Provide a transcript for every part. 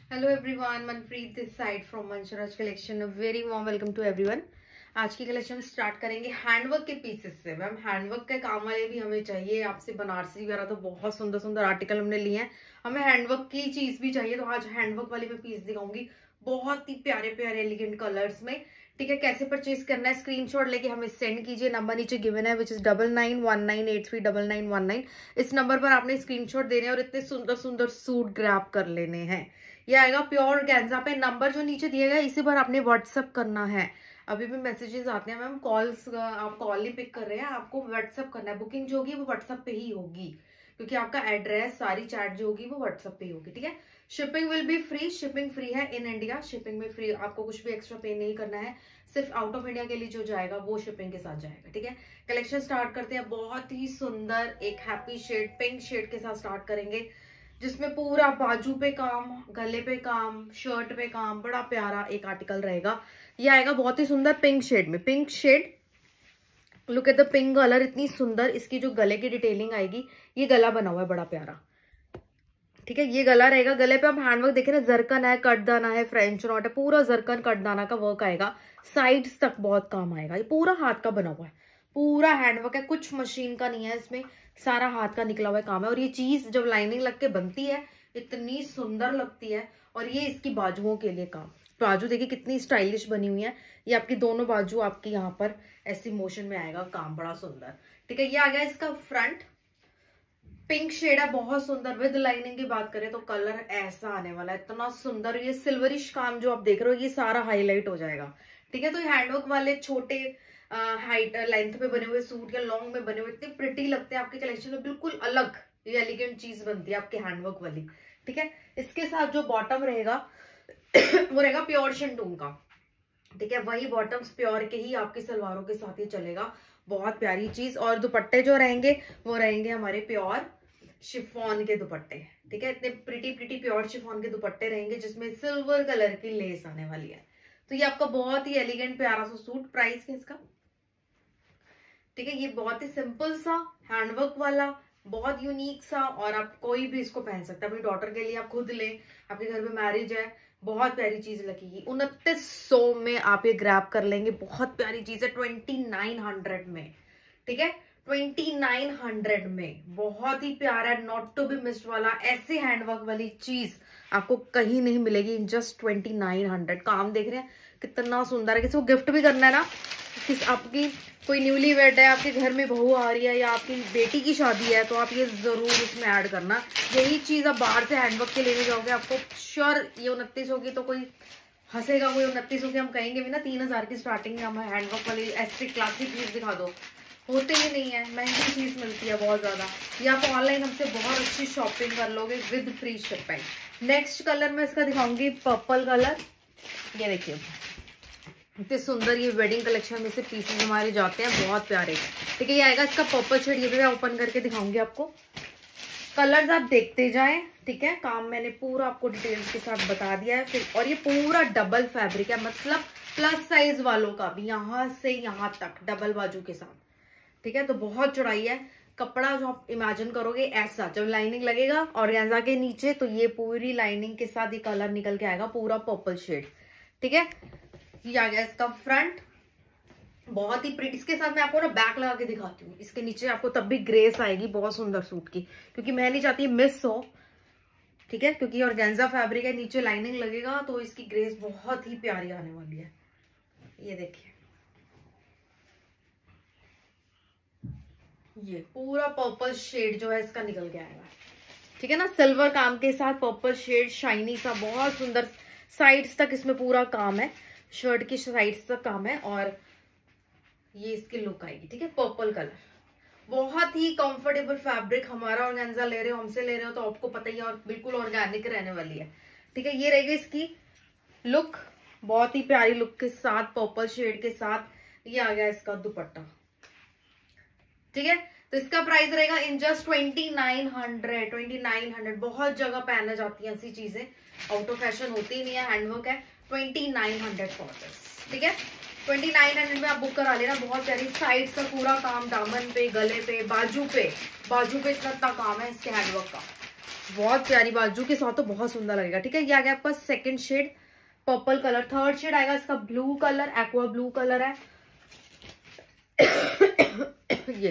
Hello everyone, Manpreet this side from Mansraj collection. Very warm welcome to everyone. आज की collection start करेंगे handwork के pieces से। मैम हैंडवर्क के काम वाले भी हमें चाहिए। आपसे बनारसी वगैरह तो बहुत सुंदर सुंदर आर्टिकल हमने लिए हैं, हमें हैंडवर्क की चीज भी चाहिए। तो आज हैंडवर्क वाले में पीस दिखाऊंगी, बहुत ही प्यारे प्यारे एलिगेंट कलर्स में। ठीक है, कैसे परचेज करना है स्क्रीनशॉट लेके हमें सेंड कीजिए। नंबर नीचे गिवन है विच इज 9919839919। इस नंबर पर आपने स्क्रीनशॉट देने और इतने सुंदर सुंदर सूट ग्रैब कर लेने हैं। ये आएगा प्योर ऑर्गेन्जा पे। नंबर जो नीचे दिया गया इसी पर आपने व्हाट्सअप करना है। अभी भी मैसेजेस आते हैं मैम, कॉल्स आप कॉल नहीं पिक कर रहे हैं, आपको व्हाट्सअप करना है। बुकिंग जो होगी वो व्हाट्सअप पे ही होगी, क्योंकि आपका एड्रेस सारी चैट जो होगी वो व्हाट्सअप पे ही होगी। ठीक है, shipping will be free, shipping free है इन इंडिया। शिपिंग में फ्री, आपको कुछ भी एक्स्ट्रा पे नहीं करना है। सिर्फ आउट ऑफ इंडिया के लिए जो जाएगा वो शिपिंग के साथ जाएगा। ठीक है, कलेक्शन स्टार्ट करते हैं। बहुत ही सुंदर एक हैप्पी शेड, पिंक शेड के साथ स्टार्ट करेंगे, जिसमें पूरा बाजू पे काम, गले पे काम, शर्ट पे काम, बड़ा प्यारा एक आर्टिकल रहेगा। ये आएगा बहुत ही सुंदर पिंक शेड में। Pink shade, look at the pink colour, इतनी सुंदर। इसकी जो गले की डिटेलिंग आएगी, ये गला बना हुआ है बड़ा प्यारा। ठीक है, ये गला रहेगा। गले पे आप हैंडवर्क देखे ना, जरकन है, कटदाना है, फ्रेंच नॉट है, पूरा जरकन कटदाना का वर्क आएगा। साइड्स तक बहुत काम आएगा। ये पूरा हाथ का बना हुआ है, पूरा हैंडवर्क है, कुछ मशीन का नहीं है इसमें, सारा हाथ का निकला हुआ काम है। और ये चीज जब लाइनिंग लग के बनती है इतनी सुंदर लगती है। और ये इसकी बाजुओं के लिए काम, बाजू देखिए कितनी स्टाइलिश बनी हुई है। ये आपकी दोनों बाजू आपकी यहाँ पर ऐसी मोशन में आएगा काम, बड़ा सुंदर। ठीक है, ये आ गया इसका फ्रंट, पिंक शेड है, बहुत सुंदर। विद लाइनिंग की बात करें तो कलर ऐसा आने वाला है, इतना सुंदर। ये सिल्वरिश काम जो आप देख रहे हो ये सारा हाईलाइट हो जाएगा। ठीक है, तो ये हैंडवर्क वाले छोटे हाइट लेंथ पे बने हुए सूट या लॉन्ग में बने हुए इतने प्रिटी लगते हैं। आपके कलेक्शन में बिल्कुल अलग ये एलिगेंट चीज बनती है आपके हैंडवर्क वाली। ठीक है, इसके साथ जो बॉटम रहेगा वो रहेगा प्योर शिंटून का। ठीक है, वही बॉटम्स प्योर के ही आपकी सलवारों के साथ ही चलेगा, बहुत प्यारी चीज। और दुपट्टे जो रहेंगे वो रहेंगे हमारे प्योर शिफॉन के दुपट्टे। ठीक है, इतने प्रिटी प्रिटी प्योर शिफॉन के दुपट्टे रहेंगे, जिसमें सिल्वर कलर की लेस आने वाली है। तो ये आपका बहुत ही एलिगेंट प्यारा सा सूट। प्राइस क्या इसका? ठीक है, ये बहुत ही सिंपल सा हैंडवर्क वाला, बहुत यूनिक सा, और आप कोई भी इसको पहन सकता है। अपनी डॉटर के लिए आप खुद ले, आपके घर में मैरिज है, बहुत प्यारी चीज लगेगी। 2900 में आप ये ग्रैब कर लेंगे, बहुत प्यारी चीज है। 2900 में, ठीक है, 2900 में बहुत ही प्यारा, नॉट टू बी मिस्ड वाला, ऐसे हैंडवर्क वाली चीज आपको कहीं नहीं मिलेगी इन जस्ट 2900। काम देख रहे हैं कितना सुंदर है। किसी को गिफ्ट भी करना है ना, किस आपकी कोई न्यूली वेड है, आपके घर में बहू आ रही है या आपकी बेटी की शादी है, तो आप ये जरूर इसमें ऐड करना। यही चीज आप बाहर से हैंडवर्क के लेने जाओगे, आपको श्योर ये 2900 की, तो कोई हंसेगा, कोई 2900 की हम कहेंगे भी ना। 3000 की स्टार्टिंग में हम हैंडवर्क वाली ऐसी क्लासिक चीज दिखा दो, होते ही नहीं है, महंगी चीज मिलती है बहुत ज्यादा। ये आप ऑनलाइन हमसे बहुत अच्छी शॉपिंग कर लोगे with free shipping. Next colour में इसका दिखाऊंगी पर्पल कलर। ये देखिए इतने सुंदर, ये वेडिंग कलेक्शन में से पीसेस हमारे जाते हैं, बहुत प्यारे। ठीक है, ये आएगा इसका पर्पल शेड। ये भी मैं ओपन करके दिखाऊंगी आपको, कलर्स आप देखते जाएं। ठीक है, काम मैंने पूरा आपको डिटेल्स के साथ बता दिया है फिर। और ये पूरा डबल फैब्रिक है, मतलब प्लस साइज वालों का भी यहाँ से यहाँ तक डबल बाजू के साथ। ठीक है, तो बहुत चौड़ाई है। कपड़ा जो आप इमेजिन करोगे ऐसा, जब लाइनिंग लगेगा ऑर्गेन्जा के नीचे तो ये पूरी लाइनिंग के साथ ये कलर निकल के आएगा, पूरा पर्पल शेड। ठीक है, ये आ गया इसका फ्रंट, बहुत ही प्रिटी। इसके साथ मैं आपको ना बैक लगा के दिखाती हूँ, इसके नीचे आपको तब भी ग्रेस आएगी बहुत सुंदर सूट की, क्योंकि मैं नहीं चाहती मिस हो। ठीक है, क्योंकि ऑर्गेन्जा फैब्रिक है, नीचे लाइनिंग लगेगा तो इसकी ग्रेस बहुत ही प्यारी आने वाली है। ये देखिए, ये पूरा पर्पल शेड जो है इसका निकल के आएगा। ठीक है ना, सिल्वर काम के साथ पर्पल शेड, शाइनी सा, बहुत सुंदर। साइड्स तक इसमें पूरा काम है, शर्ट की साइड्स तक काम है, और ये इसकी लुक आएगी। ठीक है, पर्पल कलर, बहुत ही कंफर्टेबल फैब्रिक। हमारा ऑर्गेन्जा ले रहे हो, हमसे ले रहे हो, तो आपको पता ही है, और बिल्कुल ऑर्गेनिक रहने वाली है। ठीक है, ये रहेगी इसकी लुक, बहुत ही प्यारी लुक के साथ, पर्पल शेड के साथ। ये आ गया इसका दुपट्टा। ठीक है, तो इसका प्राइस रहेगा इन जस्ट 2900। बहुत जगह पहना जाती है ऐसी चीजें, आउट ऑफ फैशन होती ही नहीं है, हैंडवर्क है। 2900 फॉर दिस। ठीक है, 2900 में आप बुक करा लेना। बहुत प्यारी साइड का पूरा काम, दामन पे, गले पे, बाजू पे इतना काम है इसके हैंडवर्क का। बहुत प्यारी बाजू के साथ तो बहुत सुंदर लगेगा। ठीक है, ये आ गया आपका second shade purple colour. Third shade आएगा इसका blue colour, aqua blue colour है। ये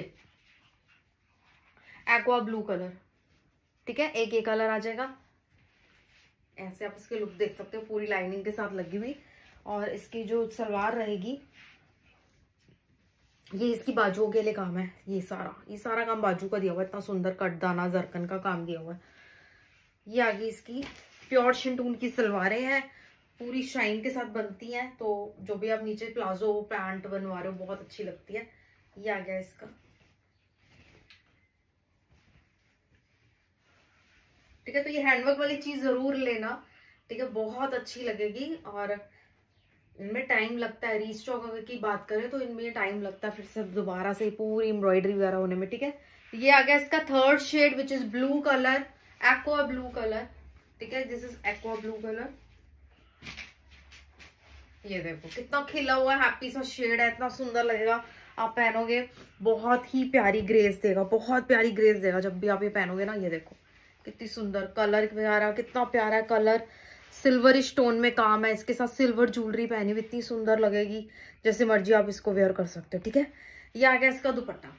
एक्वा ब्लू कलर। ठीक है, एक ये कलर आ जाएगा। ऐसे आप इसके लुक देख सकते हो, पूरी लाइनिंग के साथ लगी हुई। और इसकी जो सलवार रहेगी, ये इसकी बाजुओं के लिए काम है। ये सारा काम बाजू का दिया हुआ है। इतना सुंदर कटदाना जरकन का काम दिया हुआ है। ये आगे इसकी प्योर शिंटून की सलवारें हैं, पूरी शाइन के साथ बनती हैं। तो जो भी आप नीचे प्लाजो पैंट बनवा रहे हो बहुत अच्छी लगती है। ये आ गया इसका। ठीक है, तो ये हैंडवर्क वाली चीज जरूर लेना। ठीक है, बहुत अच्छी लगेगी। और इनमें टाइम लगता है, रीस्टॉक की बात करें तो इनमें टाइम लगता है फिर से दोबारा से पूरी एम्ब्रॉयडरी वगैरह होने में। ठीक है, ये आ गया इसका third shade which is blue colour, aqua blue colour. ठीक है, this is aqua blue colour. ये देखो कितना खिला हुआ हैप्पी सा शेड है, इतना सुंदर लगेगा आप पहनोगे। बहुत ही प्यारी ग्रेस देगा, बहुत प्यारी ग्रेस देगा जब भी आप ये पहनोगे ना। ये देखो कितनी सुंदर कलर वगैरह, कितना प्यारा कलर। सिल्वर स्टोन में काम है, इसके साथ सिल्वर ज्वेलरी पहनी हुई इतनी सुंदर लगेगी। जैसे मर्जी आप इसको वेयर कर सकते हो। ठीक है, ये आ गया इसका दुपट्टा।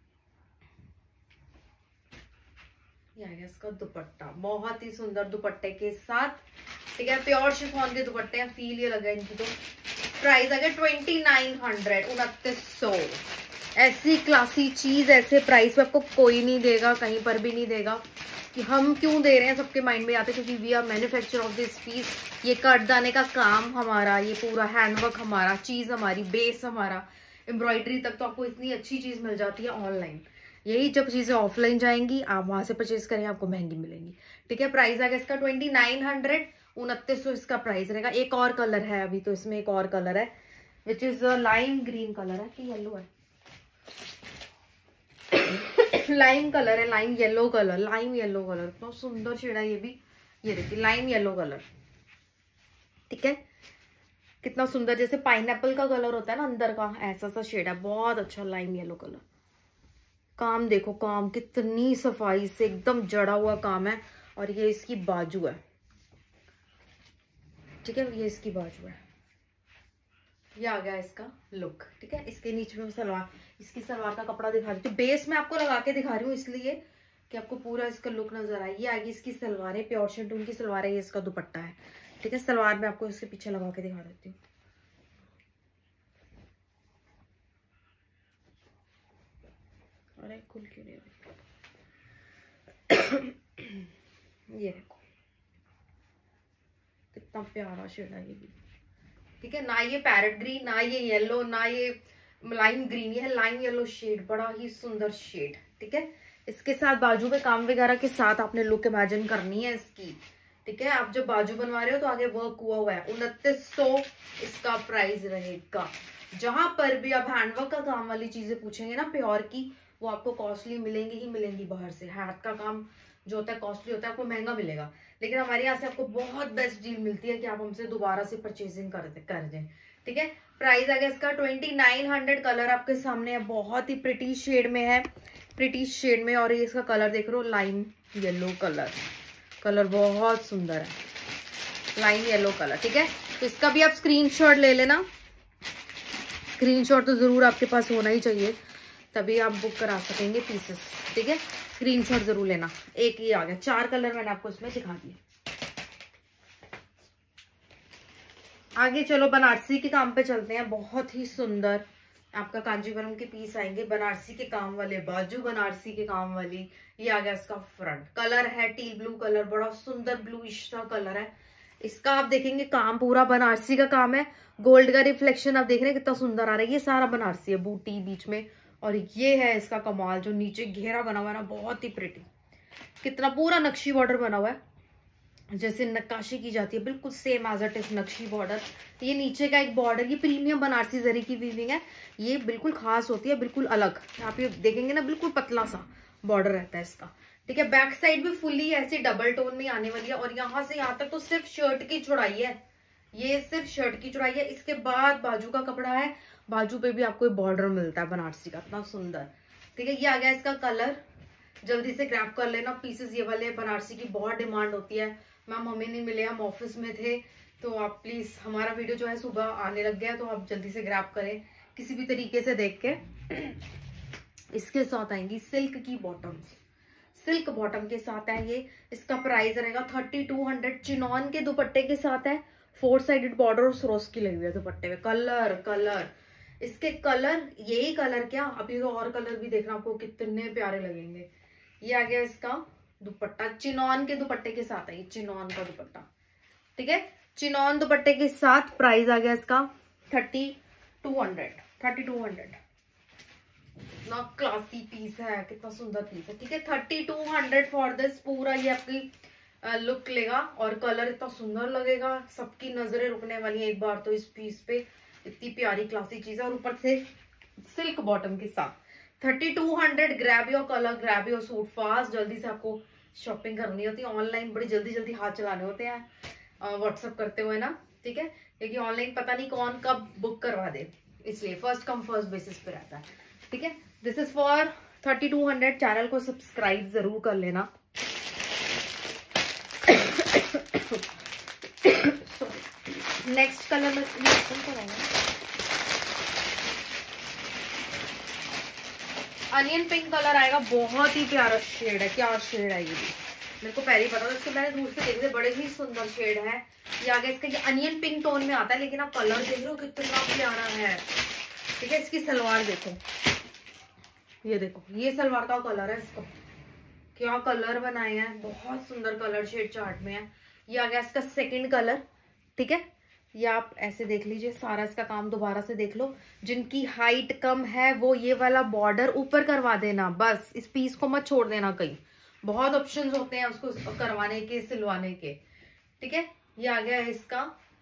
ये आ गया इसका दुपट्टा, बहुत ही सुंदर दुपट्टे के साथ। ठीक है, प्योर शिफॉन के दुपट्टे हैं, फील ये लगा इनकी। तो प्राइस आ गया 2900, 2900। ऐसी क्लासी चीज ऐसे प्राइस पे आपको कोई नहीं देगा, कहीं पर भी नहीं देगा। कि हम क्यों दे रहे हैं सबके माइंड में आते, क्योंकि we are manufacture of this piece. ये कटदाने का काम हमारा, ये पूरा हैंडवर्क हमारा, चीज हमारी, बेस हमारा, एम्ब्रॉयडरी तक तो आपको इतनी अच्छी चीज मिल जाती है ऑनलाइन। यही जब चीजें ऑफलाइन जाएंगी, आप वहां से परचेज करें, आपको महंगी मिलेंगी। ठीक है, प्राइस आ गया इसका 2900, 2900 इसका प्राइस रहेगा। एक और कलर है अभी तो इसमें, एक और कलर है which is lime green colour है कि येलो है, लाइम कलर है, lime yellow colour, lime yellow colour. तो सुंदर शेड है ये भी। ये देखिए लाइम येलो कलर। ठीक है, कितना सुंदर, जैसे पाइनएप्पल का कलर होता है ना अंदर का, ऐसा सा शेड है, बहुत अच्छा लाइम येलो कलर। काम देखो, काम कितनी सफाई से एकदम जड़ा हुआ काम है। और ये इसकी बाजू है। ठीक है, ये इसकी बाजू है। ये आ गया इसका लुक। ठीक है, इसके नीचे में सलवार, इसकी सलवार का कपड़ा दिखा रही हूँ। बेस में आपको लगा के दिखा रही हूँ इसलिए कि आपको पूरा इसका लुक नजर आए। ये आएगी इसकी सलवार है, प्योर शिफॉन की सलवार है। ये इसका दुपट्टा है। ठीक है, सलवार में आपको इसके पीछे लगा के दिखा देती हूँ। अरे खुल क्यों नहीं रही। ये देखो कितना प्यारा शेड है ये भी। ठीक है, ना ये पैरेट ग्रीन, ना ये येलो, ना ये लाइम ग्रीन, ये है लाइम येलो शेड, बड़ा ही सुंदर शेड। ठीक है, इसके साथ बाजू पे काम वगैरह के साथ आपने लुक इमेजिन करनी है इसकी। ठीक है, आप जब बाजू बनवा रहे हो तो आगे वर्क हुआ है। 2900 इसका प्राइस रहेगा। जहां पर भी आप हैंडवर्क का काम वाली चीजें पूछेंगे ना प्योर की, वो आपको कॉस्टली मिलेंगी ही मिलेंगी। बाहर से हाथ का काम जो होता है कॉस्टली होता है, आपको महंगा मिलेगा। लेकिन हमारे यहाँ से आपको बहुत बेस्ट डील मिलती है कि आप हमसे दोबारा से परचेजिंग कर दें। ठीक है, प्राइस आ गया इसका 2900। कलर आपके सामने है, बहुत ही प्रिटी शेड में है, प्रिटी शेड में। और ये इसका कलर देख रहे हो, लाइम येलो कलर। कलर बहुत सुंदर है, लाइम येलो कलर। ठीक है, तो इसका भी आप स्क्रीनशॉट ले लेना। स्क्रीनशॉट तो जरूर आपके पास होना ही चाहिए, तभी आप बुक करा सकेंगे पीसेस। ठीक है, स्क्रीनशॉट जरूर लेना। एक ये आ गया, 4 कलर मैंने आपको इसमें दिखा दिए। आगे चलो बनारसी के काम पे चलते हैं। बहुत ही सुंदर आपका कांजीवरम के पीस आएंगे, बनारसी के काम वाले, बाजू बनारसी के काम वाली। ये आ गया इसका फ्रंट। कलर है टी ब्लू कलर, बड़ा सुंदर ब्लूइश सा कलर है इसका। आप देखेंगे काम पूरा बनारसी का काम है। गोल्ड का रिफ्लेक्शन आप देख रहे हैं कितना सुंदर आ रहा है। ये सारा बनारसी है, बूटी बीच में। और ये है इसका कमाल, जो नीचे घेरा बना हुआ है ना, बहुत ही प्रिटी। कितना पूरा नक्शी बॉर्डर बना हुआ है, जैसे नक्काशी की जाती है, बिल्कुल सेम एज इट इज नक्शी बॉर्डर। ये नीचे का एक बॉर्डर, ये प्रीमियम बनारसी जरी की वीविंग है। ये बिल्कुल खास होती है, बिल्कुल अलग। आप ये देखेंगे ना, बिल्कुल पतला सा बॉर्डर रहता है इसका। ठीक है, बैक साइड भी फुली ऐसे डबल टोन में आने वाली है। और यहाँ से यहाँ तक तो सिर्फ शर्ट की चौड़ाई है, ये सिर्फ शर्ट की चौड़ाई है। इसके बाद बाजू का कपड़ा है, बाजू पे भी आपको बॉर्डर मिलता है बनारसी का, इतना सुंदर। ठीक है, ये आ गया इसका कलर। जल्दी से ग्रैब कर लेना पीसेस। ये वाले बनारसी की बहुत डिमांड होती है। मैम हमें नहीं मिले, हम ऑफिस में थे, तो आप प्लीज, हमारा वीडियो जो है सुबह आने लग गया, तो आप जल्दी से ग्रैब करें किसी भी तरीके से देख के। इसके साथ आएंगी सिल्क की बॉटम्स, सिल्क बॉटम के साथ है ये। इसका प्राइस रहेगा 3200। चिनॉन के दुपट्टे के साथ है, 4 साइडेड बॉर्डर और सरोस्की लगी हुई है दुपट्टे में। कलर इसके कलर, यही कलर क्या, अभी तो और कलर भी देखना आपको कितने प्यारे लगेंगे। ये आ गया इसका दुपट्टा, चिनॉन के दुपट्टे के साथ है ये, चिनॉन का दुपट्टा, ठीक है। चिनॉन दुपट्टे के साथ प्राइस आ गया इसका 3200। कितना क्लासी पीस है, कितना सुंदर पीस है, ठीक है। 3200 फॉर दिस। पूरा ये आपकी लुक लेगा और कलर इतना सुंदर लगेगा, सबकी नजरें रुकने वाली है एक बार तो इस पीस पे। इतनी प्यारी क्लासी चीज है, और ऊपर से सिल्क बॉटम के साथ 3200। Grab your colour, grab your suit fast. जल्दी से आपको शॉपिंग करनी होती है, ऑनलाइन बड़ी जल्दी हाथ चलाने होते हैं व्हाट्सअप करते हुए ना, ठीक है, क्योंकि ऑनलाइन पता नहीं कौन कब बुक करवा दे, इसलिए फर्स्ट कम फर्स्ट बेसिस पे रहता है, ठीक है। This is for 3200। चैनल को सब्सक्राइब जरूर कर लेना। नेक्स्ट कलर में अनियन पिंक कलर आएगा, बहुत ही प्यारा शेड है। क्या शेड है ये भी, मेरे को पहले ही पता था, इसके मैंने दूर से देखे थे, बड़े ही सुंदर शेड है ये। आगे इसका ये अनियन पिंक टोन में आता है, लेकिन आप कलर देख रहे हो कितना प्यारा है, ठीक है। इसकी सलवार देखो, ये देखो, ये सलवार का कलर है। इसको क्या कलर बनाए हैं, बहुत सुंदर कलर शेड चार्ट में है। ये आ गया इसका सेकंड कलर, ठीक है। ये आप ऐसे देख लीजिए, सारा इसका काम दोबारा से देख लो। जिनकी हाइट कम है वो ये वाला बॉर्डर ऊपर करवा देना, बस इस पीस को मत छोड़ देना कहीं। बहुत ऑप्शंस होते हैं उसको करवाने के, सिलवाने के, ठीक है। ये आ गया इसका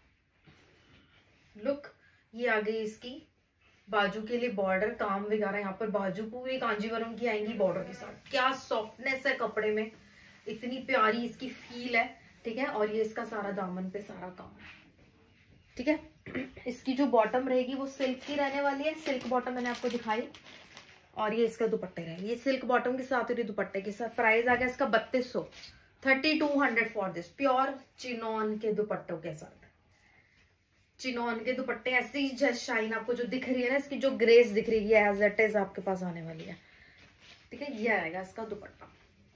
लुक। ये आ गई इसकी बाजू के लिए बॉर्डर, काम वगैरह यहाँ पर बाजू पूरी कांजीवरम की आएंगी बॉर्डर के साथ। क्या सॉफ्टनेस है कपड़े में, इतनी प्यारी इसकी फील है, ठीक है। और ये इसका सारा दामन पे सारा काम है, ठीक है। इसकी जो बॉटम रहेगी वो सिल्क की रहने वाली है, सिल्क बॉटम मैंने आपको दिखाई। और ये इसका दुपट्टे रहेगा, ये सिल्क बॉटम के साथ और ये दुपट्टे के साथ। प्राइस आ गया इसका 3200। 3200 फॉर दिस। प्योर चिनॉन के दुपट्टों के साथ। चिनॉन के दुपट्टे ऐसे ही जस्ट शाइन आपको जो दिख रही है ना, इसकी जो ग्रेस दिख रही है एज इट इज आपके पास आने वाली है, ठीक है। ये आएगा इसका दुपट्टा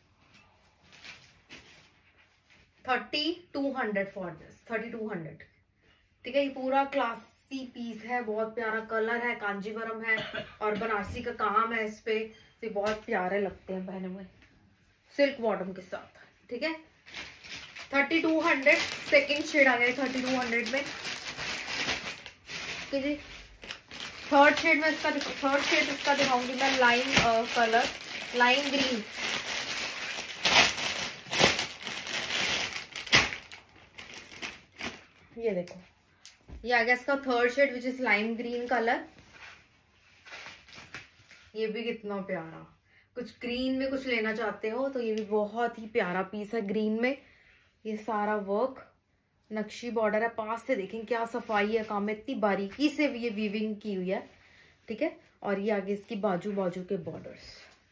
3200 फॉर दिस। 3200, ठीक है। ये पूरा क्लासी पीस है, बहुत प्यारा कलर है, कांजीवरम है और बनारसी का काम है इस पे, तो ये बहुत प्यारे लगते हैं पहने हुए सिल्क बॉटम के साथ, ठीक है। 3200। सेकेंड शेड आ गया 3200 में, ठीक है। थर्ड शेड इसका दिखाऊंगी मैं, लाइम कलर, लाइम ग्रीन। ये देखो, ये आ गया इसका third shade which is lime green colour. ये भी कितना प्यारा, कुछ ग्रीन में कुछ लेना चाहते हो तो ये भी बहुत ही प्यारा पीस है ग्रीन में। ये सारा वर्क नक्शी बॉर्डर है, पास से देखें क्या सफाई है काम में, इतनी बारीकी से ये वीविंग की हुई है, ठीक है। और ये आगे इसकी बाजू के बॉर्डर्स।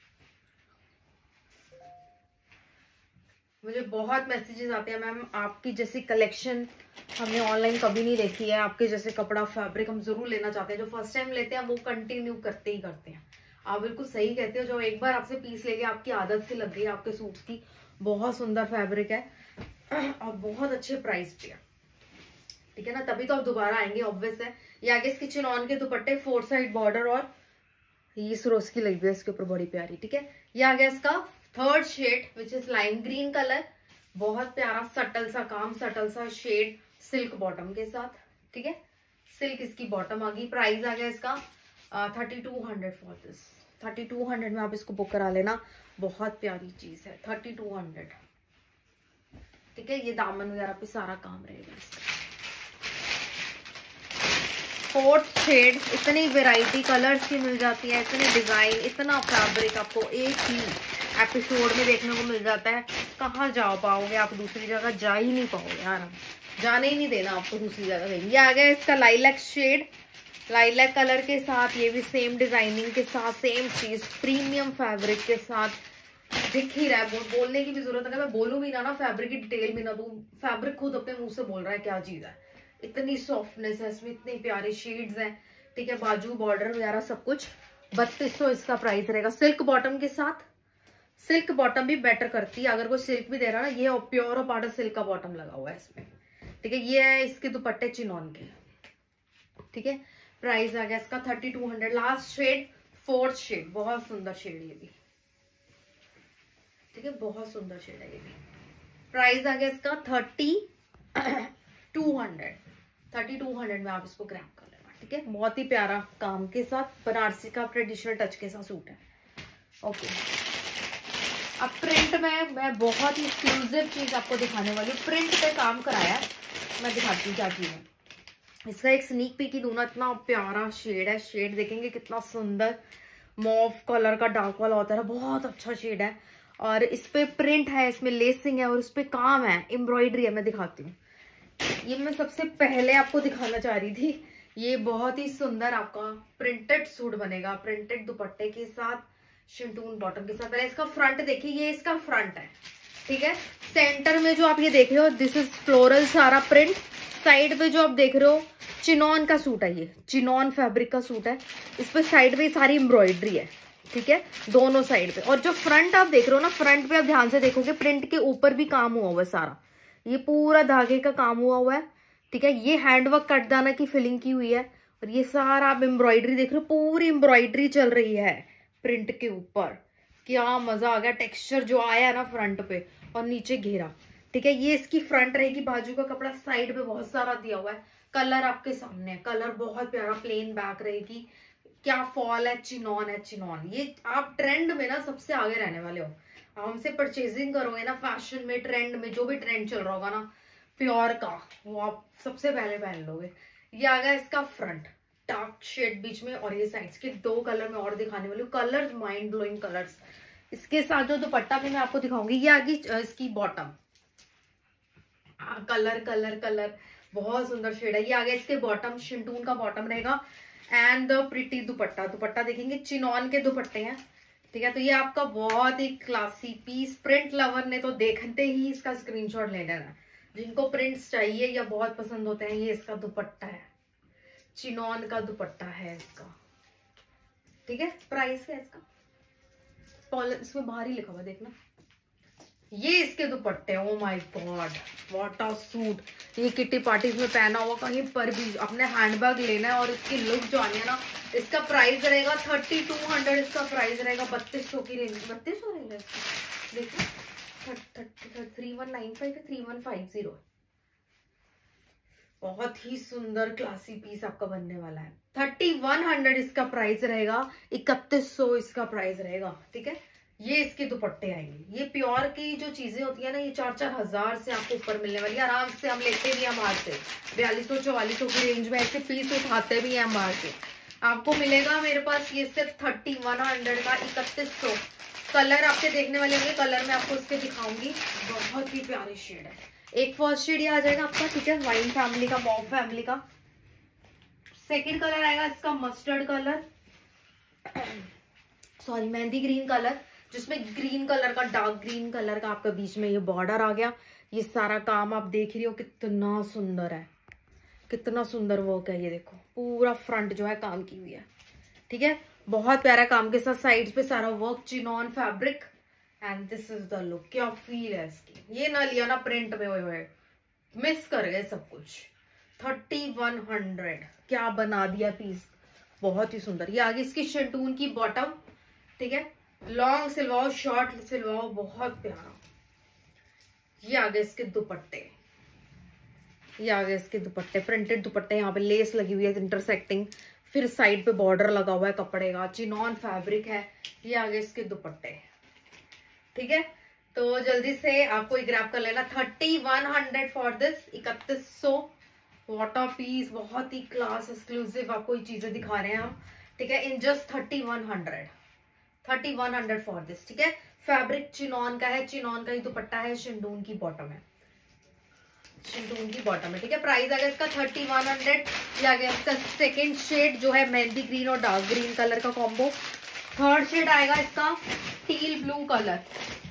मुझे बहुत मैसेजेस आते हैं, मैम आपकी जैसी कलेक्शन हमने ऑनलाइन कभी नहीं देखी है, आपके जैसे कपड़ा फैब्रिक हम जरूर लेना चाहते हैं। जो फर्स्ट टाइम लेते हैं वो कंटिन्यू करते ही करते हैं। आप बिल्कुल सही कहते हो, जो एक बार आपसे पीस ले लिया आपकी आदत से लग गई आपके सूट्स की। बहुत सुंदर फैब्रिक है और बहुत अच्छे प्राइस पे है, ठीक है ना, तभी तो आप दोबारा आएंगे, ऑब्वियस है। ये आगे इसकी चिनॉन के दुपट्टे, 4 साइड बॉर्डर और ये सरोस्की लगी हुई है इसके ऊपर बड़ी प्यारी, ठीक है। ये आ गया इसका third shade which is lime green colour, बहुत प्यारा सटल सा काम, सटल सा शेड, सिल्क बॉटम के साथ, ठीक है। सिल्क इसकी बॉटम आ गई। प्राइस आ गया इसका 3200 फॉर दिस। 3200 में आप इसको बुक करा लेना, बहुत प्यारी चीज है। 3200, ठीक है। ये दामन वगैरह पे सारा काम रहेगा इसका। फोर्थ शेड, इतनी वेराइटी कलर्स की मिल जाती है, इतने डिजाइन, इतना फैब्रिक आपको एक ही एपिसोड में देखने को मिल जाता है। कहाँ जा पाओगे आप, दूसरी जगह जा ही नहीं पाओगे यार, जाने ही नहीं देना आपको दूसरी जगह। ये आ गया इसका लाइलैक शेड, लाइलैक कलर के साथ, ये भी सेम डिजाइनिंग के साथ, सेम चीज, प्रीमियम फैब्रिक के साथ, दिख ही रहा है, बोलने की भी जरूरत है, मैं बोलूं भी ना फैब्रिक की डिटेल भी ना दूं, फैब्रिक खुद अपने मुंह से बोल रहा है क्या चीज है। इतनी सॉफ्टनेस है इसमें, इतने प्यारे शेड्स हैं, ठीक है, बाजू बॉर्डर वगैरह सब कुछ। 3200 इसका प्राइस रहेगा, सिल्क बॉटम के साथ। सिल्क बॉटम भी बेटर करती है, अगर कोई सिल्क भी दे रहा है ना, ये प्योर और पाउडर सिल्क का बॉटम लगा हुआ है इसमें, ठीक है। ये है इसके दुपट्टे चिनॉन के, ठीक है। प्राइस आ गया इसका 3200। लास्ट शेड, 4th शेड, बहुत सुंदर शेड ये भी, ठीक है, बहुत सुंदर शेड है ये भी। प्राइस आ गया इसका 3200। 3200 में आप इसको ग्रैब कर लेना, ठीक है। बहुत ही प्यारा काम के साथ, बनारसी का ट्रेडिशनल टच के साथ सूट है। ओके, अब प्रिंट में मैं बहुत ही एक्सक्लूसिव चीज आपको दिखाने वाली हूँ। प्रिंट पे काम कराया है, मैं दिखाती हूँ क्या चीज है। इसका एक स्नीक पीक ही दूं ना, इतना प्यारा शेड है। शेड देखेंगे कितना सुंदर मॉव कलर का डार्क वाला होता है, बहुत अच्छा शेड है। और इस पे प्रिंट है, इसमें लेसिंग है और इस पे काम है, एम्ब्रॉयडरी है। मैं दिखाती हूँ, ये मैं सबसे पहले आपको दिखाना चाह रही थी। ये बहुत ही सुंदर आपका प्रिंटेड सूट बनेगा, प्रिंटेड दुपट्टे के साथ, शिंटून बॉटम के साथ। पहले इसका फ्रंट देखिए, ये इसका फ्रंट है, ठीक है। सेंटर में जो आप ये देख रहे हो, दिस इज फ्लोरल सारा प्रिंट। साइड पे जो आप देख रहे हो, चिनॉन का सूट है, ये चिनॉन फैब्रिक का सूट है। इस पे साइड पे सारी एम्ब्रॉयडरी है, ठीक है, दोनों साइड पे। और जो फ्रंट आप देख रहे हो ना, फ्रंट पे आप ध्यान से देखोगे, प्रिंट के ऊपर भी काम हुआ हुआ है सारा, ये पूरा धागे का काम हुआ है, ठीक है। ये हैंडवर्क कटदाना की फिलिंग की हुई है और ये सारा आप एम्ब्रॉयडरी देख रहे हो, पूरी एम्ब्रॉयडरी चल रही है प्रिंट के ऊपर। क्या मजा आ गया, टेक्सचर जो आया ना फ्रंट पे, और नीचे घेरा, ठीक है। ये इसकी फ्रंट रहेगी, बाजू का कपड़ा साइड पे बहुत सारा दिया हुआ है। कलर आपके सामने है, कलर बहुत प्यारा, प्लेन बैक रहेगी। क्या फॉल है, चिनॉन है, चिनॉन। ये आप ट्रेंड में ना सबसे आगे रहने वाले हो। हमसे परचेजिंग करोगे ना, फैशन में, ट्रेंड में, जो भी ट्रेंड चल रहा होगा ना प्योर का, वो आप सबसे पहले पहन लोगे। ये आ गया इसका फ्रंट, डार्क शेड बीच में, और ये साइड्स के 2 कलर में और दिखाने वाली हूँ। Colour mind blowing colours. इसके साथ जो दुपट्टा भी मैं आपको दिखाऊंगी। ये आ गई इसकी बॉटम, कलर कलर कलर बहुत सुंदर शेड है। ये आ गया इसके बॉटम, शिंटून का बॉटम रहेगा। And the pretty dupatta, dupatta देखेंगे चिनॉन के दुपट्टे हैं, ठीक है। तो ये आपका बहुत ही क्लासी पीस। प्रिंट लवर ने तो देखते ही इसका स्क्रीनशॉट ले लेना, जिनको प्रिंट्स चाहिए या बहुत पसंद होते हैं। ये इसका दुपट्टा है, चिनॉन का दुपट्टा है इसका, ठीक है। प्राइस क्या है इसका, इसमें बाहर ही लिखा हुआ देखना। ये इसके दुपट्टे, oh my god what a suit. ये किटी पार्टीज में पहना हुआ, कहीं पर भी अपने हैंडबैग लेना है और इसकी लुक जो आनी है ना। इसका प्राइस रहेगा 3200। इसका प्राइस रहेगा 3200 की रेंज, 3200 रेंज है इसकी। देखिए 3195 है, 3150। बहुत ही सुंदर क्लासी पीस आपका बनने वाला है। 3100 इसका प्राइस रहेगा, 3100 इसका प्राइस रहेगा, ठीक है। ये इसके दुपट्टे आएंगे। ये प्योर की जो चीजें होती है ना, ये 4-4 हजार से आपको ऊपर मिलने वाली है आराम से। हम लेते भी हैं बाहर से 4200-4400 की रेंज में, ऐसे पीस उठाते भी हैं बाहर से। आपको मिलेगा मेरे पास ये सिर्फ 3100 का, 3100। कलर आपके देखने वाले होंगे, कलर मैं आपको इसके दिखाऊंगी। बहुत ही प्यारे शेड है। एक फर्स्ट शेड ये आ जाएगा आपका, ठीक है, वाइन फैमिली का, मॉव फैमिली का। सेकेंड कलर आएगा इसका mustard colour, sorry mehndi green colour, जिसमें ग्रीन कलर का, डार्क ग्रीन कलर का आपका बीच में ये बॉर्डर आ गया। ये सारा काम आप देख रही हो, कितना सुंदर है, कितना सुंदर वर्क है। ये देखो पूरा फ्रंट जो है काम की हुई है, ठीक है। बहुत प्यारा काम के साथ, साइड्स पे सारा work, chinon fabric. And this is the look. क्या फील है इसकी। ये ना लिया ना प्रिंट में, हुए मिस कर गए सब कुछ। 3100 क्या बना दिया पीस, बहुत ही सुंदर। ये आगे इसकी शिंटून की बॉटम, ठीक है, लॉन्ग सिलवाओ, शॉर्ट सिलवाओ, बहुत प्यारा। ये आगे इसके दुपट्टे, ये आगे इसके दुपट्टे, प्रिंटेड दुपट्टे, यहाँ पे लेस लगी हुई है इंटरसेक्टिंग, फिर साइड पे बॉर्डर लगा हुआ है कपड़े का, चिनॉन फैब्रिक है। ये आगे इसके दुपट्टे, ठीक है। तो जल्दी से आपको ग्रैब कर लेना। 3100 for this, 3100। What a piece, बहुत ही क्लास एक्सक्लूसिव आपको ये चीजें दिखा रहे हैं हम, ठीक है, इन जस्ट 3100 फॉर दिस, ठीक है। फैब्रिक चिनॉन का है, चिनॉन का ही दुपट्टा है, शिंटून की बॉटम है, शिंटून की बॉटम है, ठीक है। प्राइस आ गया इसका 3100। ये आ गया इसका सेकेंड शेड जो है मेहंदी ग्रीन और डार्क ग्रीन कलर का कॉम्बो। थर्ड शेड आएगा इसका teal blue colour,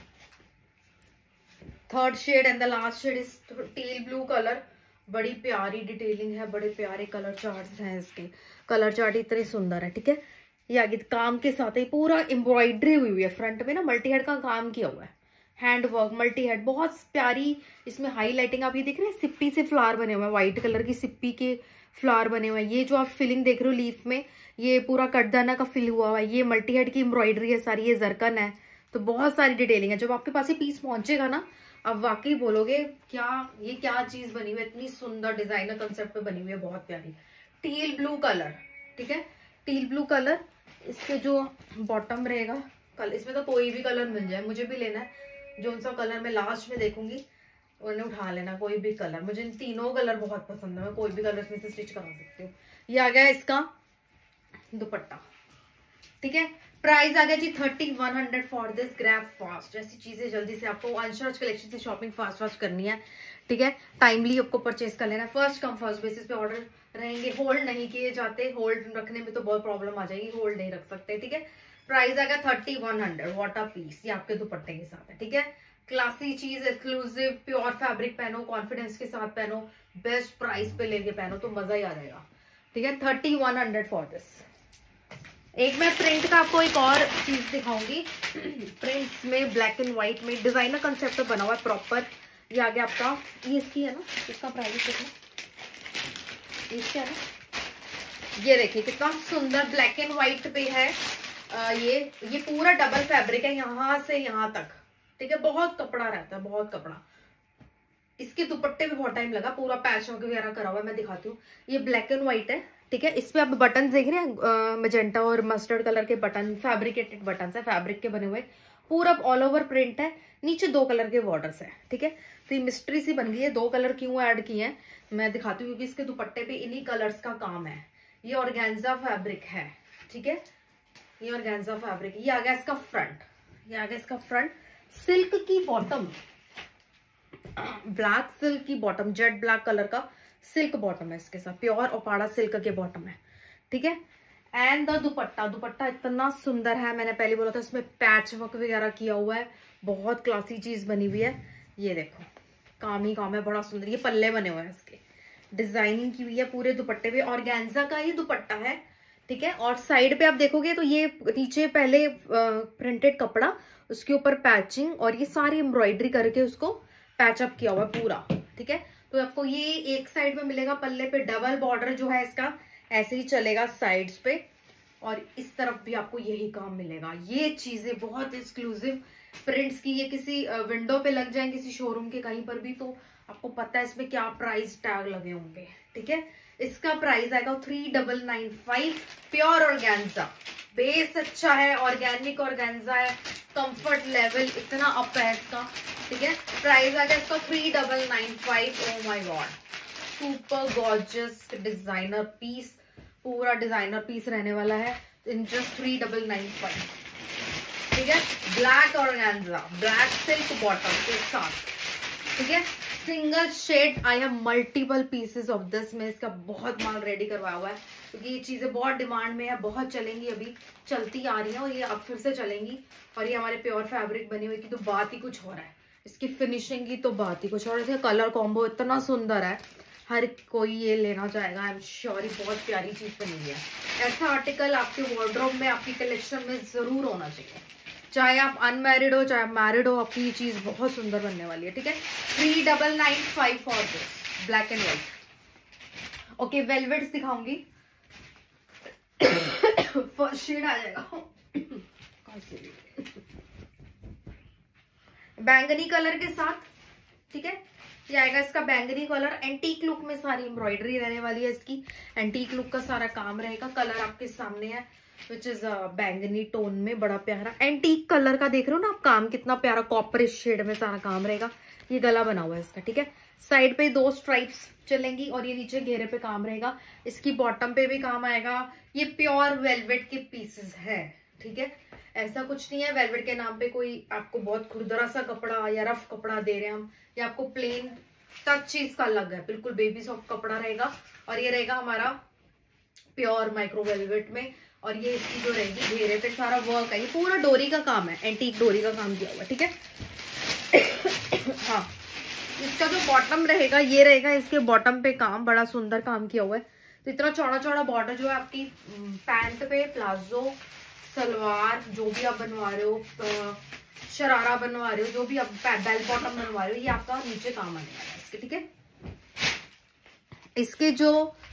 third shade and the last shade is teal blue colour. बड़ी प्यारी डिटेलिंग है, बड़े प्यारे कलर चार्ट्स हैं इसके। कलर चार्ट इतने सुंदर है, ठीक है। ये आगे काम के साथ ही पूरा एम्ब्रॉयडरी हुई है, फ्रंट में ना मल्टी हेड का काम किया हुआ है, हैंड वर्क मल्टी हेड, बहुत प्यारी। इसमें हाईलाइटिंग आप ये देख रहे हैं, सिप्पी से फ्लावर बने हुए हैं, व्हाइट कलर की सिप्पी के फ्लावर बने हुए हैं। ये जो आप फिलिंग देख रहे हो लीफ में, ये पूरा कटदाना का फिल हुआ हुआ है। ये मल्टी हेड की एम्ब्रॉयडरी है सारी, ये जरकन है, तो बहुत सारी डिटेलिंग है। जब आपके पास ये पीस पहुंचेगा ना, आप वाकई बोलोगे क्या ये क्या चीज बनी हुई है, इतनी सुंदर डिजाइनर कंसेप्ट पे बनी हुई है, बहुत प्यारी। टील ब्लू कलर, ठीक है, टील ब्लू कलर। इसके जो बॉटम रहेगा कलर, इसमें तो कोई भी कलर मिल जाए, मुझे भी लेना है। जो सा कलर मैं लास्ट में देखूंगी उन्हें उठा लेना, कोई भी कलर। मुझे इन तीनों कलर बहुत पसंद है, मैं कोई भी कलर इसमें से स्टिच करा सकती हूँ। ये आ गया इसका दुपट्टा, ठीक है। प्राइस आ गया जी 3100 फॉर दिस। ग्रैब फास्ट, ऐसी चीजें जल्दी से आपको अनशर्च कलेक्शन से शॉपिंग फास्ट फास्ट करनी है, ठीक है। टाइमली आपको परचेज कर लेना है। फर्स्ट कम फर्स्ट बेसिस पे ऑर्डर रहेंगे, होल्ड नहीं किए जाते। होल्ड रखने में तो बहुत प्रॉब्लम आ जाएगी, होल्ड नहीं रख सकते, ठीक है। प्राइस आ गया 3100 वाटर पीस, ये आपके दुपट्टे के साथ है, ठीक है। क्लासी चीज, एक्सक्लूसिव प्योर फैब्रिक पहनो, कॉन्फिडेंस के साथ पहनो, बेस्ट प्राइस पे लेके पहनो तो मजा ही आ जाएगा, ठीक है। 3100 फॉर दिस। एक मैं प्रिंट का आपको एक और चीज दिखाऊंगी। प्रिंट्स में ब्लैक एंड व्हाइट में डिजाइनर कंसेप्ट बना हुआ है प्रॉपर। ये आ गया आपका, ये इसकी है ना, इसका प्राइस कितना, इसका है ना, ये देखिए कितना सुंदर ब्लैक एंड व्हाइट पे है। ये पूरा डबल फैब्रिक है यहाँ से यहाँ तक, ठीक है। बहुत कपड़ा रहता है, बहुत कपड़ा। इसके दुपट्टे में बहुत टाइम लगा, पूरा पैच वगैरह करा हुआ है, मैं दिखाती हूँ। ये ब्लैक एंड व्हाइट है, ठीक है। इस पे आप बटन देख रहे हैं, मैजेंटा और मस्टर्ड कलर के बटन, फैब्रिकेटेड बटन है, फैब्रिक के बने हुए। पूरा ऑल ओवर प्रिंट है, नीचे 2 कलर के बॉर्डर्स है, ठीक है। तो ये मिस्ट्री सी बन गई है, 2 कलर क्यों ऐड किए हैं मैं दिखाती हूँ, क्योंकि इसके दुपट्टे पे इन्हीं कलर्स का काम है। ये ऑर्गेन्जा फैब्रिक है, ठीक है। ये ऑर्गेन्जा फैब्रिक, ये आ गया इसका फ्रंट, ये आ गया इसका फ्रंट। सिल्क की बॉटम, ब्लैक सिल्क की बॉटम, जेट ब्लैक कलर का सिल्क बॉटम है इसके साथ, प्योर ओपाड़ा सिल्क के बॉटम है, ठीक है। एंड द दुपट्टा, दुपट्टा इतना सुंदर है, मैंने पहले बोला था इसमें पैच वर्क वगैरह किया हुआ है, बहुत क्लासी चीज बनी हुई है। ये देखो काम ही काम है, बड़ा सुंदर। ये पल्ले बने हुए हैं इसके, डिजाइनिंग की हुई है पूरे दुपट्टे पे। ऑर्गेन्जा का ये दुपट्टा है, ठीक है। और साइड पे आप देखोगे तो ये नीचे पहले प्रिंटेड कपड़ा, उसके ऊपर पैचिंग और ये सारी एम्ब्रॉयडरी करके उसको पैचअप किया हुआ है पूरा, ठीक है। तो आपको ये एक साइड में मिलेगा, पल्ले पे डबल बॉर्डर जो है इसका ऐसे ही चलेगा साइड्स पे, और इस तरफ भी आपको यही काम मिलेगा। ये चीजें बहुत एक्सक्लूसिव प्रिंट्स की, ये किसी विंडो पे लग जाए किसी शोरूम के कहीं पर भी, तो आपको पता है इसमें क्या प्राइस टैग लगे होंगे, ठीक है। इसका प्राइस आएगा 3995। प्योर ऑर्गेन्जा, बेस अच्छा है, ऑर्गेनिक ऑर्गेन्जा है, कंफर्ट लेवल इतना अप है इसका, ठीक है। प्राइस आ गया इसका 3995। Oh my god, super gorgeous designer piece, पूरा डिजाइनर पीस रहने वाला है इन जस्ट 3995, ठीक है। Black organza, black silk bottom के साथ, ठीक है। Single shade, I have multiple pieces of this. में इसका बहुत माल रेडी करवाया हुआ है, क्योंकि ये चीजें बहुत डिमांड में है, बहुत चलेंगी, अभी चलती आ रही है और ये अब फिर से चलेंगी। और ये हमारे प्योर फैब्रिक बनी हुई की तो बात ही कुछ हो रहा है, इसकी फिनिशिंग की तो बात ही कुछ और। इसका कलर कॉम्बो इतना सुंदर है, हर कोई ये लेना चाहेगा, आई एम श्योर। ये बहुत प्यारी चीज बनी हुई है। ऐसा आर्टिकल आपके वार्डरोब में, आपकी कलेक्शन में जरूर होना चाहिए, चाहे आप अनमैरिड हो चाहे आप मैरिड हो, आपकी ये चीज बहुत सुंदर बनने वाली है, ठीक है। 3995 for this, black and white. Okay, velvets दिखाऊंगी। फर्स्ट शेड आ जाएगा बैंगनी कलर के साथ, ठीक है। ये आएगा इसका बैंगनी कलर, एंटीक लुक में सारी एम्ब्रॉयडरी रहने वाली है इसकी, एंटीक लुक का सारा काम रहेगा। कलर आपके सामने है, विच इज बैंगनी टोन में, बड़ा प्यारा एंटीक कलर का देख रहे हो ना आप, काम कितना प्यारा, कॉपरिश शेड में सारा काम रहेगा। ये गला बना हुआ है इसका, ठीक है। साइड पे 2 स्ट्राइप्स चलेंगी और ये नीचे घेरे पे काम रहेगा। इसकी बॉटम पे भी काम आएगा। ये प्योर वेलवेट के पीसेस है, ठीक है। ऐसा कुछ नहीं है वेलवेट के नाम पे कोई आपको बहुत खुरदरा सा कपड़ा या रफ कपड़ा दे रहे हैं हम, या आपको प्लेन टच चीज का अलग है, बिल्कुल बेबी सॉफ्ट कपड़ा रहेगा। और ये रहेगा हमारा प्योर माइक्रो वेलवेट में, और ये इसकी जो रहेगी घेरे पे सारा वर्क है, ये पूरा डोरी का काम है, एंटीक डोरी का काम किया हुआ है, ठीक है। हाँ, इसका जो बॉटम रहेगा ये रहेगा, इसके बॉटम पे काम बड़ा सुंदर काम किया हुआ है। तो इतना चौड़ा चौड़ा बॉर्डर जो है आपकी पैंट पे, प्लाजो, सलवार जो भी आप बनवा रहे हो, शरारा बनवा रहे हो, जो भी आप बेल बॉटम बनवा रहे हो, ये आपका नीचे काम आने वाला है इसके, ठीक है। इसके जो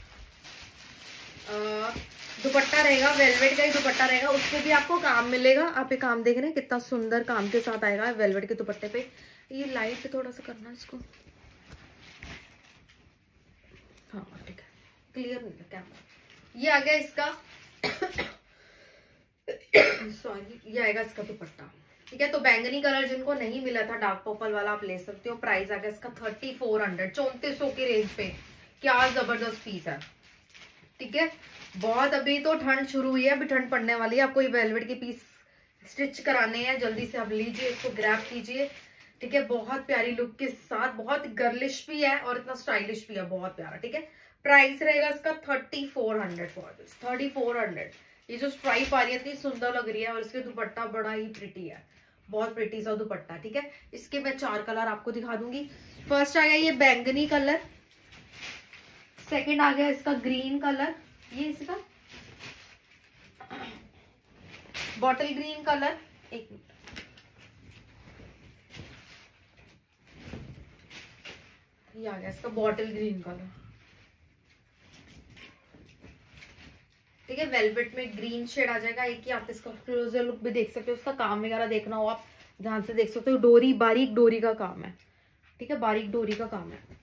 दुपट्टा रहेगा, वेलवेट का ही दुपट्टा रहेगा, उसपे भी आपको काम मिलेगा। आप ये काम देख रहे हैं कितना सुंदर काम के साथ आएगा वेलवेट के दुपट्टे पे। ये लाइट पे थोड़ा सा करना इसको, हाँ ठीक है, क्लियर नहीं है कैमरा। ये आ गया इसका सॉरी, ये आएगा इसका दुपट्टा, ठीक है। तो बैंगनी कलर जिनको नहीं मिला था डार्क पर्पल वाला, आप ले सकते हो। प्राइस आ गया इसका 3400, 3400 की रेंज पे। क्या जबरदस्त पीस है, ठीक है। बहुत अभी तो ठंड शुरू हुई है, अभी ठंड पड़ने वाली है। आपको ये वेलवेट के पीस स्टिच कराने हैं, जल्दी से आप लीजिए, इसको ग्रैब कीजिए, ठीक है। बहुत प्यारी लुक के साथ, बहुत गर्लिश भी है और इतना स्टाइलिश भी है, बहुत प्यारा, ठीक है। प्राइस रहेगा इसका 3400 फॉर दिस, 3400। ये जो स्ट्राइप आ रही है इतनी सुंदर लग रही है, और इसके दुपट्टा बड़ा ही प्रिटी है, बहुत प्रिटी सा दुपट्टा, ठीक है। इसके मैं 4 कलर आपको दिखा दूंगी। फर्स्ट आ गया ये बैंगनी कलर, सेकंड आ गया इसका ग्रीन कलर, ये इसका बॉटल ग्रीन कलर, एक मिनट, ये आ गया इसका बॉटल ग्रीन कलर, ठीक है। वेलवेट में ग्रीन शेड आ जाएगा। एक ही आप इसका क्लोजर लुक भी देख सकते हो, उसका काम वगैरह देखना हो आप ध्यान से देख सकते हो। डोरी, बारीक डोरी का काम है, ठीक है, बारीक डोरी का काम है।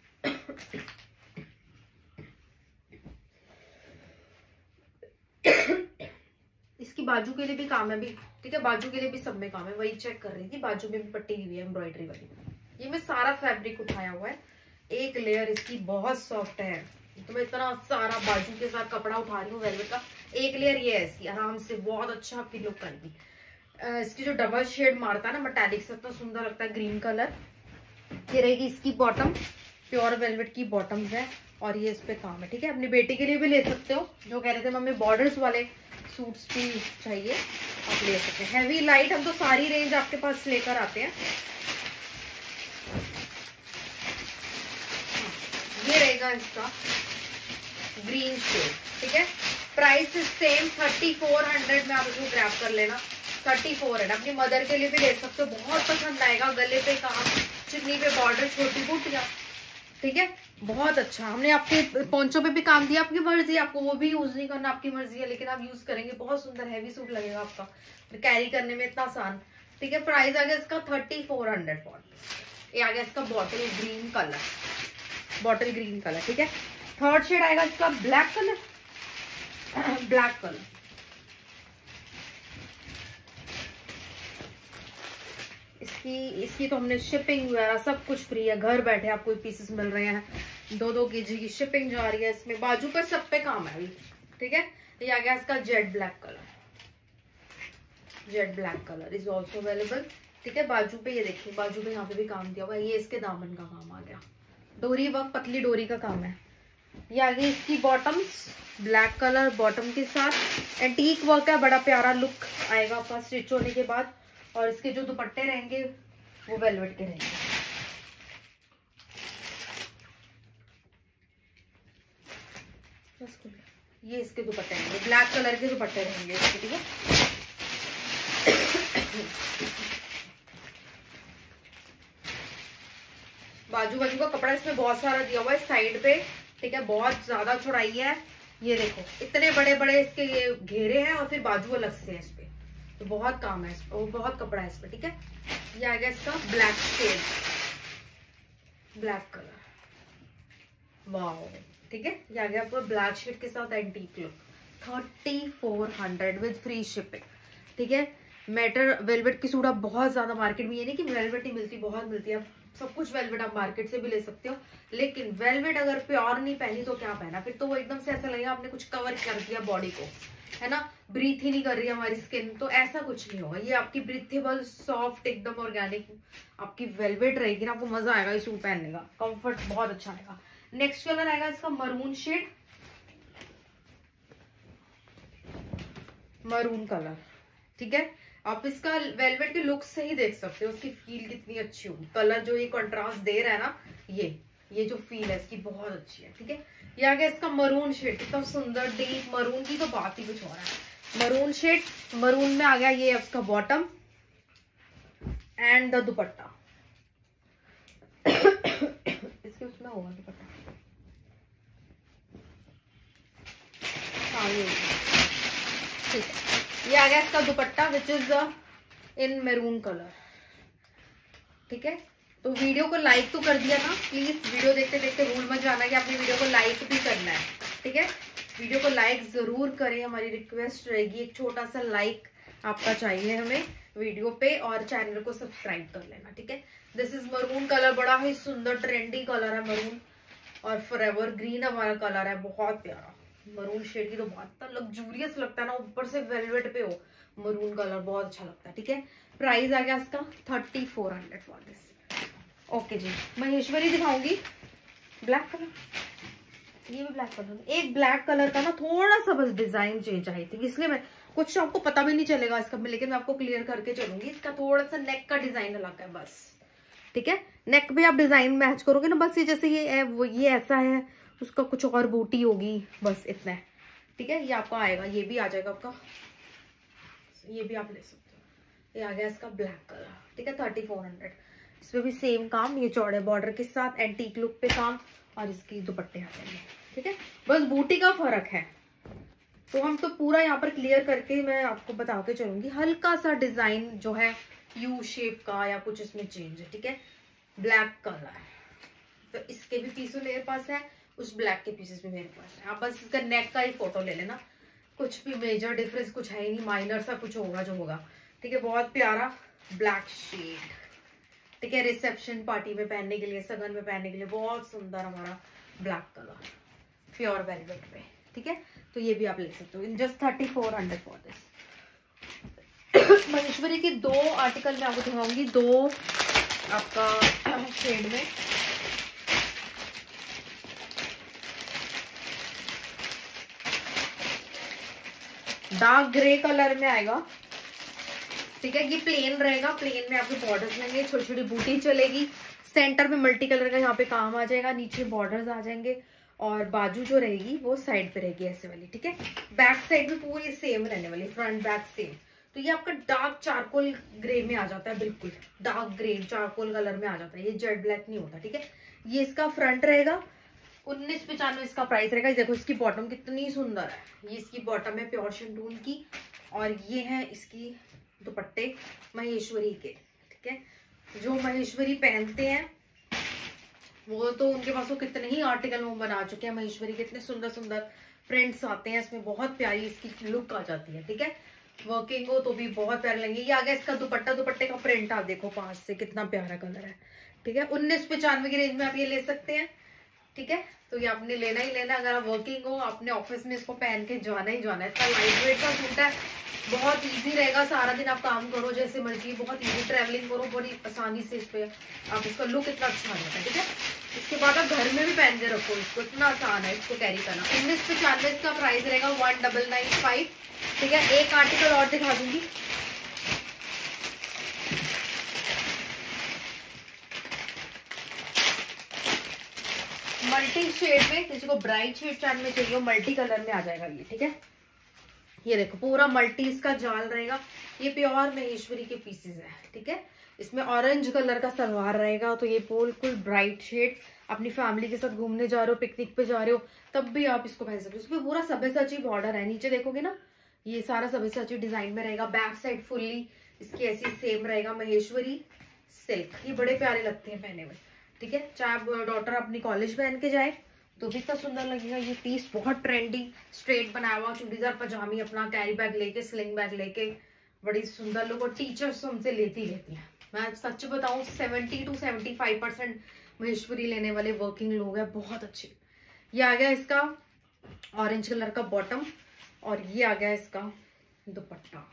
इसकी बाजू के लिए भी काम है भी, ठीक है, बाजू के लिए भी सब में काम है। वही चेक कर रही थी, बाजू में भी पट्टी हुई है एम्ब्रॉयडरी वाली। ये मैं सारा फैब्रिक उठाया हुआ है, एक लेयर इसकी बहुत सॉफ्ट है। तो मैं इतना सारा बाजू के साथ कपड़ा उठा रही हूँ वेलवेट का, एक लेयर ये है इसकी, आराम से बहुत अच्छा आपकी लुक आएगी। इसकी जो डबल शेड मारता है ना मेटालिक से, इतना सुंदर लगता है ग्रीन कलर। ये रहेगी इसकी बॉटम, प्योर वेलवेट की बॉटम्स है, और ये इस पे काम है, ठीक है। अपनी बेटी के लिए भी ले सकते हो, जो कह रहे थे मम्मी बॉर्डर्स वाले सूट्स भी चाहिए, आप ले सकते हैं। हैवी लाइट हम तो सारी रेंज आपके पास लेकर आते हैं। ये रहेगा इसका ग्रीन शेड, ठीक है। प्राइस सेम 3400 में आप इसको ग्रैब कर लेना, 3400। अपनी मदर के लिए भी ले सकते हो, बहुत पसंद आएगा। गले पे काम, चुन्नी पे बॉर्डर, छोटी बूटियां, ठीक है, बहुत अच्छा। हमने आपके पोंचो पे भी काम दिया, आपकी मर्जी, आपको वो भी यूज नहीं करना आपकी मर्जी है, लेकिन आप यूज करेंगे, बहुत सुंदर हैवी सूट लगेगा आपका, कैरी करने में इतना आसान, ठीक है। प्राइस आ गया इसका 3400 फॉर। ये आ गया इसका bottle green colour, bottle green colour, ठीक है। थर्ड शेड आएगा इसका ब्लैक कलर, ब्लैक कलर। इसकी तो हमने शिपिंग वगैरह सब कुछ फ्री है, घर बैठे आपको पीसेस मिल रहे हैं, 2-2 kg की शिपिंग जा रही है इसमें। बाजू पर सब पे काम है, ठीक है। ये आ गया इसका jet black colour, jet black colour is also available, ठीक है। बाजू पे ये देखिए, बाजू पे यहाँ पे भी काम दिया हुआ है। ये इसके दामन का काम आ गया, डोरी वर्क, पतली डोरी का काम है। ये आ गई इसकी बॉटम्स, ब्लैक कलर बॉटम के साथ, एंटीक वर्क है, बड़ा प्यारा लुक आएगा आपका स्टिच होने के बाद। और इसके जो दुपट्टे रहेंगे वो वेलवेट के रहेंगे, ये इसके दुपट्टे रहेंगे, ब्लैक कलर के दुपट्टे रहेंगे इसके, ठीक है। बाजू बाजू का कपड़ा इसमें बहुत सारा दिया हुआ है साइड पे, ठीक है, बहुत ज्यादा चौड़ाई है। ये देखो इतने बड़े बड़े इसके ये घेरे हैं, और फिर बाजू अलग से है इस पे, तो बहुत काम है इस पे, और बहुत कपड़ा है इस पे, ठीक है। ये आ गया इसका black shade, black colour, wow, ठीक है। ये आ गया आपको ब्लैक शेड के साथ antique look, 3400 with free shipping, ठीक है। मेटर वेलवेट की सूट आप बहुत ज्यादा मार्केट में, ये नहीं कि वेलवेट ही मिलती, बहुत मिलती है, सब कुछ वेलवेट आप मार्केट से भी ले सकते हो, लेकिन वेलवेट अगर प्योर नहीं पहनी तो क्या पहना, फिर तो वो एकदम से ऐसा लगेगा आपने कुछ कवर कर दिया बॉडी को, है ना, ब्रीथ ही नहीं कर रही है हमारी स्किन, तो ऐसा कुछ नहीं होगा। ये आपकी ब्रीथेबल, सॉफ्ट, एकदम ऑर्गेनिक आपकी वेलवेट रहेगी ना, आपको मजा आएगा ये सूट पहनने का, कंफर्ट बहुत अच्छा आएगा। नेक्स्ट कलर आएगा इसका मरून शेड, मरून कलर, ठीक है। आप इसका वेलवेट के लुक से ही देख सकते हो उसकी फील कितनी अच्छी होगी। कलर जो ये कंट्रास्ट दे रहा है ना, ये जो फील है इसकी बहुत अच्छी है, ठीक है। ये आ गया इसका मरून शेड, कितना सुंदर डीप मरून की तो बात ही कुछ और है। मरून शेड, मरून में आ गया ये इसका बॉटम एंड द दुपट्टा। इसके उसमें होगा दुपट्टा, हाँ ये ठीक है। ये आ गया इसका dupatta which is in maroon colour, ठीक है। तो वीडियो को लाइक तो कर दिया ना, प्लीज वीडियो देखते देखते भूल मत जाना कि आपने वीडियो को लाइक भी करना है, ठीक है। वीडियो को लाइक जरूर करें, हमारी रिक्वेस्ट रहेगी, एक छोटा सा लाइक आपका चाहिए हमें वीडियो पे, और चैनल को सब्सक्राइब कर लेना, ठीक है। दिस इज मरून कलर, बड़ा ही सुंदर ट्रेंडी कलर है मरून, और फॉरएवर ग्रीन हमारा कलर है, बहुत प्यारा। मरून शेड की तो बहुत लग्जूरियस लगता है ना, ऊपर से वेलवेट पे हो मरून कलर, बहुत अच्छा लगता है, ठीक है। प्राइस आ गया इसका 3400 फॉर दिस। ओके जी, महेश्वरी दिखाऊंगी ब्लैक कलर, ये भी ब्लैक कलर, एक ब्लैक कलर का ना थोड़ा सा बस डिजाइन चेंज आई थी, इसलिए मैं कुछ आपको पता भी नहीं चलेगा इसका, लेकिन मैं आपको क्लियर करके चलूंगी। इसका थोड़ा सा नेक का डिजाइन अलग है बस, ठीक है। नेक पे आप डिजाइन मैच करोगे ना, बस ये जैसे ये है वो ये ऐसा है, उसका कुछ और बूटी होगी, बस इतना है, ठीक है। ये आपका आएगा, ये भी आ जाएगा आपका, ये भी आप ले सकते हो। ये आ गया इसका ब्लैक कलर, ठीक है, 3400। इसमें भी सेम काम, ये चौड़े बॉर्डर के साथ एंटीक लुक पे काम, और इसकी दुपट्टे आ जाएंगे, ठीक है। बस बूटी का फर्क है, तो हम तो पूरा यहाँ पर क्लियर करके मैं आपको बता के चलूंगी। हल्का सा डिजाइन जो है यू शेप का या कुछ इसमें चेंज है, ठीक है। ब्लैक कलर, तो इसके भी पीसेस मेरे पास है, उस ब्लैक के पीसेस भी मेरे पास है। आप बस इसका नेक का ही फोटो ले लेना, कुछ भी मेजर डिफरेंस कुछ है ही नहीं, माइनर सा कुछ होगा जो होगा, ठीक है। बहुत प्यारा ब्लैक शेड, ठीक है, रिसेप्शन पार्टी में पहनने के लिए, सगन में पहनने के लिए बहुत सुंदर हमारा ब्लैक कलर प्योर वेलवेट पे, ठीक है। तो ये भी आप ले सकते हो in just 3400 for this. Maheshwari की 2 आर्टिकल मैं आपको दिखाऊंगी, 2 आपका शेड में। डार्क ग्रे कलर में आएगा, ठीक है। ये प्लेन रहेगा, प्लेन में आपके बॉर्डर्स रहेंगे, छोटी छोटी बूटी चलेगी, सेंटर में मल्टी कलर का यहाँ पे काम आ जाएगा, नीचे बॉर्डर्स आ जाएंगे, और बाजू जो रहेगी वो साइड पे रहेगी ऐसे वाली, ठीक है। बैक साइड में पूरी सेम रहने वाली, फ्रंट बैक सेम। तो ये आपका डार्क चारकोल ग्रे में आ जाता है, बिल्कुल डार्क ग्रे चारकोल कलर में आ जाता है, ये जेट ब्लैक नहीं होता, ठीक है। ये इसका फ्रंट रहेगा, 1995 इसका प्राइस रहेगा। देखो इसकी बॉटम कितनी सुंदर है, ये इसकी बॉटम है प्योर शिंटून की, और ये है इसकी दुपट्टे महेश्वरी के, ठीक है। जो महेश्वरी पहनते हैं वो तो उनके पास वो कितने ही आर्टिकल वो बना चुके हैं महेश्वरी के, इतने सुंदर सुंदर प्रिंट्स आते हैं इसमें, बहुत प्यारी इसकी लुक आ जाती है, ठीक है। वर्किंग हो तो भी बहुत प्यारे लगेंगे। ये आ गया इसका दुपट्टा, दुपट्टे का प्रिंट आप देखो पास से, कितना प्यारा कलर है, ठीक है। 1995 की रेंज में आप ये ले सकते हैं, ठीक है। तो ये आपने लेना ही लेना, अगर आप वर्किंग हो, अपने ऑफिस में इसको पहन के जाना ही जाना है। इतना लाइट वेट का सूट है, बहुत इजी रहेगा, सारा दिन आप काम करो जैसे मर्जी, बहुत इजी ट्रैवलिंग करो, बड़ी आसानी से इस पे आप इसका लुक इतना अच्छा आ जाता है, ठीक है। इसके बाद आप घर में भी पहन के रखो इसको, इतना आसान है इसको कैरी करना। 1995 इसका प्राइस रहेगा 1995, ठीक है। एक आर्टिकल और दिखा दूंगी, मल्टी शेड में, किसी को ब्राइट शेड चार्ट में चाहिए मल्टी कलर में आ जाएगा ये, ठीक है। ये देखो पूरा मल्टी इसका जाल रहेगा, ये प्योर महेश्वरी के पीसेस है, ठीक है। इसमें ऑरेंज कलर का सलवार रहेगा, तो ये बिल्कुल ब्राइट शेड, अपनी फैमिली के साथ घूमने जा रहे हो, पिकनिक पे जा रहे हो, तब भी आप इसको पहन सकते हो। इसमें पूरा सब्यसाची बॉर्डर है, नीचे देखोगे ना ये सारा सब्यसाची डिजाइन में रहेगा, बैक साइड फुल्ली इसकी ऐसी सेम रहेगा महेश्वरी सिल्क। ये बड़े प्यारे लगते हैं पहने में, ठीक है। चाहे आप डॉटर अपनी कॉलेज पहन के जाए तो भी इतना सुंदर लगेगा। ये पीस बहुत ट्रेंडी, स्ट्रेट बनाया हुआ, चूड़ीदार पजामी, अपना कैरी बैग लेके, स्लिंग बैग लेके, बड़ी सुंदर लोग, और टीचर्स तो हमसे लेती हैं। मैं सच बताऊं 70 to 75% महेश्वरी लेने वाले वर्किंग लोग हैं, बहुत अच्छे। ये आ गया इसका ऑरेंज कलर का बॉटम, और ये आ गया इसका दुपट्टा,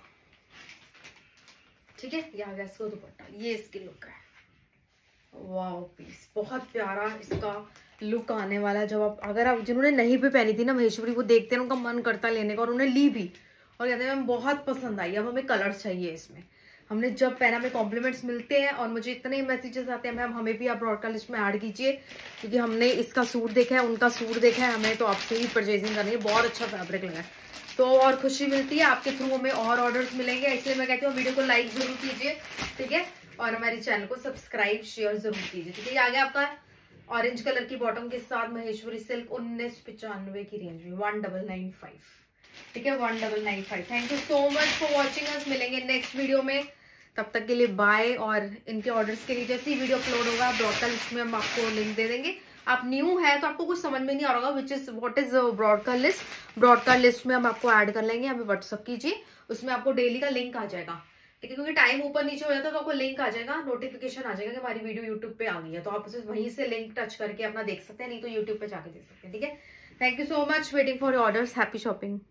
ठीक है। ये आ गया इसका दुपट्टा, ये इसकी लुक है, वाओ पीस बहुत प्यारा इसका लुक आने वाला है। जब आप, अगर आप जिन्होंने नहीं भी पहनी थी ना महेश्वरी, वो देखते हैं उनका मन करता लेने का, और उन्हें ली भी, और कहते हैं मैम बहुत पसंद आई, अब हमें कलर चाहिए इसमें। हमने जब पहना, हमें कॉम्प्लीमेंट्स मिलते हैं और मुझे इतने मैसेजेस आते हैं मैम हमें भी आप ब्रॉडकास्ट लिस्ट में ऐड कीजिए, क्योंकि हमने इसका सूट देखा है, उनका सूट देखा है, हमें तो आपसे ही परचेजिंग करनी है, बहुत अच्छा फैब्रिक लगा है, तो और खुशी मिलती है, आपके थ्रू हमें और ऑर्डर्स मिलेंगे। इसलिए मैं कहती हूँ वीडियो को लाइक जरूर कीजिए, ठीक है, और हमारे चैनल को सब्सक्राइब शेयर जरूर कीजिए, ठीक है। ये आ गया आपका ऑरेंज कलर की बॉटम के साथ महेश्वरी सिल्क 1995 की रेंज में 1995, ठीक है, 1995। Thank you so much for watching us. मिलेंगे नेक्स्ट वीडियो में, तब तक के लिए बाय। और इनके ऑर्डर्स के लिए जैसे ही वीडियो अपलोड होगा ब्रॉडकास्ट लिस्ट में हम आपको लिंक दे देंगे। आप न्यू है तो आपको कुछ समझ में नहीं आ रहा होगा which is what is broadcast list. Broadcast list में हम आपको ऐड कर लेंगे, हमें व्हाट्सअप कीजिए, उसमें आपको डेली का लिंक आ जाएगा, ठीक है, क्योंकि टाइम ऊपर नीचे हो जाता है तो आपको लिंक आ जाएगा, नोटिफिकेशन आ जाएगा कि हमारी वीडियो यूट्यूब पे आ गई है, तो आप उसे वहीं से लिंक टच करके अपना देख सकते हैं, नहीं तो यूट्यूब पे जाके देख सकते हैं, ठीक है। Thank you so much, waiting for your orders, happy shopping.